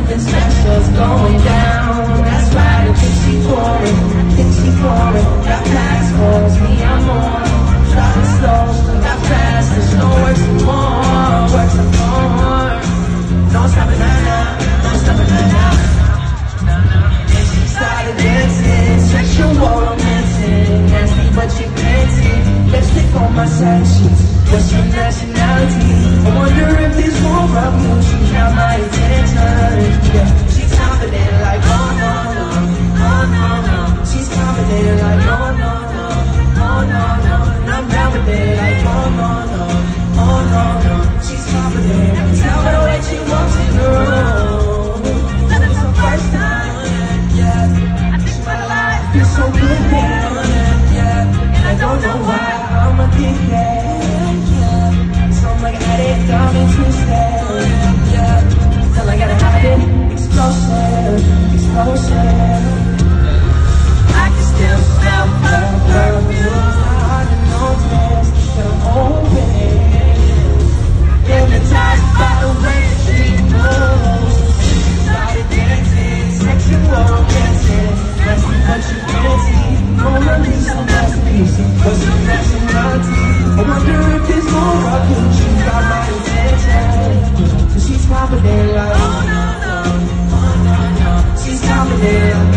something special's going down. That's right, I think she pouring, got passports, me I'm on. Driving slow, got fast, there's no work some more, work some more. Don't stop it now, don't stop it now. And she started dancing, sexual romancing, nasty but you dancing. Lipstick on my side cheeks, what's your nationality? I wonder if this won't rub you, she got my attention. Yeah, she's confident like oh no no, oh no no. She's confident like oh no no, oh no no. And I'm down with it like oh no no, oh no no. She's confident, tell her what she wants in the room. And it's her first time, yeah. I think my life feels so good now, yeah. And I don't know why I'm addicted, yeah. So I'm like addict, I'm twisted, yeah. Till I gotta have it, explosive, explosive. I can still smell her perfume. I noticed that I'm open, hypnotized by the way she moves. She started dancing, sexual dancing, nasty but you fancy. Mona Lisa masterpiece, what's your nationality? I wonder if this more of you, she got my attention. So she's confident like oh no no, oh no no. She's confident.